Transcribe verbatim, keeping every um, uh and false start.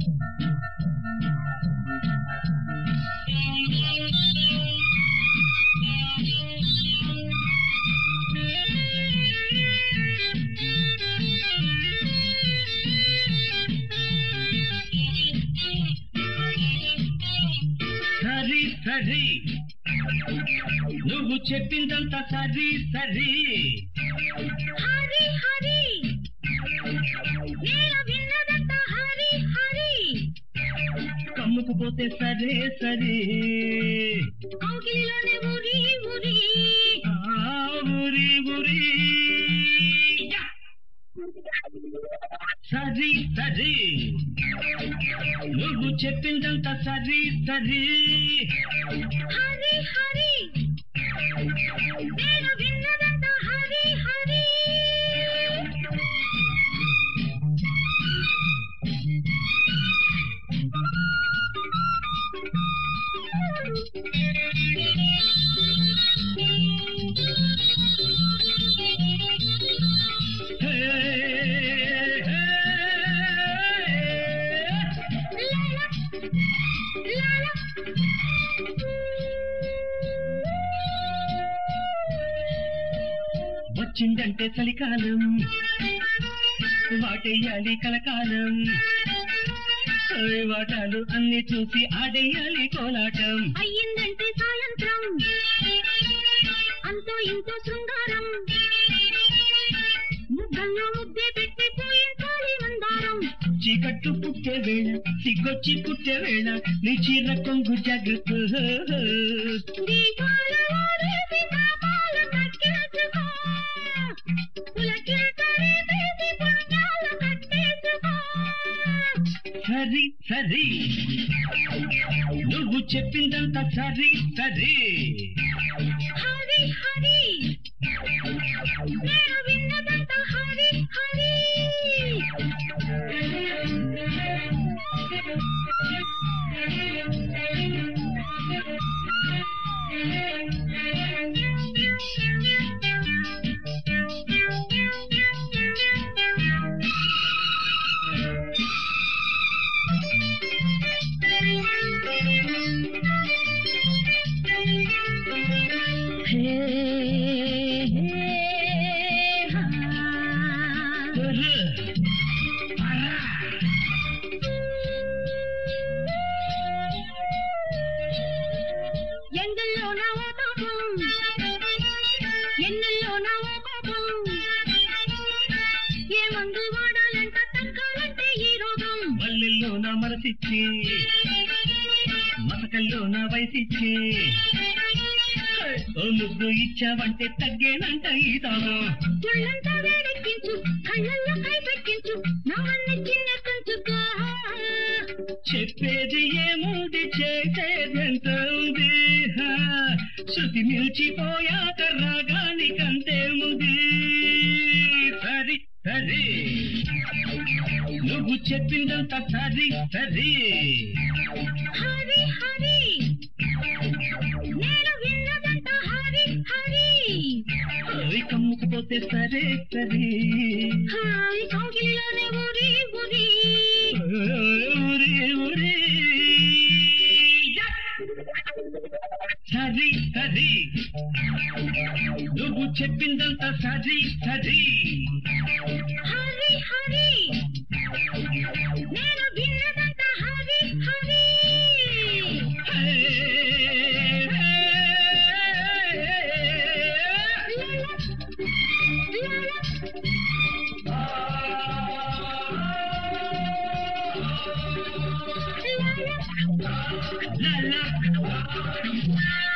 సరి సరి నువ్వు చెప్పిందంతా సరి సరి హరి హరి నేను విన్నదంతా హరి హరి కమ్ముకుపోతే సరే సరే కౌగిలిలోనే ఊరి ఊరి ఊరి ఊరి సరి సరి నువ్వు చెప్పిందంతా సరి సరి హరి హరి నేను విన్నదంతా హరి హరి వచ్చిందంటే చలికాలం వాటేయాలి కలకాలం వాటాలు అన్ని చూసి ఆడేయాలి కోలాటం అయ్యిందంటే సాయంత్రం అంతో ఇంతో శృంగారం ముగ్గల్లో ముద్దే పెట్టి పోయించాలి మందారం చీకట్టు పుట్టే వేళ సిగ్గొచ్చి పుట్టే వేళ నీ చీర కొంగు జాగ్రత్త దీపాల ఊరేసి పాపాల కట్టేసుకో పులకింతరి తీసి పుణ్యాల కట్టేసుకో సరి సరి నువ్వు చెప్పిందంతా సరి సరి హరి హరి నేను విన్నదంతా హరి హరి ఎండల్లో నా ఓ పాపం ఎన్నెల్లో నా ఓ పాపం ఏ మందు వాడాలంట తగ్గాలంటే ఈ రోగం మల్లెల్లో నా మనసిచ్చి మసకల్లో నా వయసిచ్చి ఓ ముద్దు ఇచ్చావంటే తగ్గేనంట ఈ తాగం ఒళ్ళంతా వేడెక్కించు కళ్ళల్లో కై పెట్టించు నవ్వన్ని చిన్న కంచుకో చెప్పేది ఏముంది చేసేదెంత ఉంది శృతి నిలిచిపోయాక రాగానికంతేముంది సరి సరి నువ్వు చెప్పిందంతా సరి సరి హరి హరి నేను విన్నదంతా హరి హరి కమ్ముకుపోతే సరే సరి హాయ్ కౌగిలిలోనే ఊరి ఊరి ఊరి ఊరి సరి సరి నువ్వు చెప్పిందంతా సరి సరి హరి హరి నేను విన్నదంతా హరి హరి La la